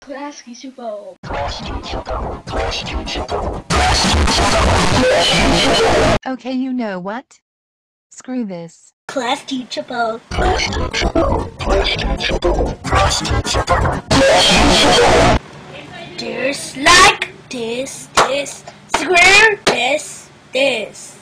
Klasky Csupo. Okay, you know what? Screw this. Csupo. There's like this, square, this.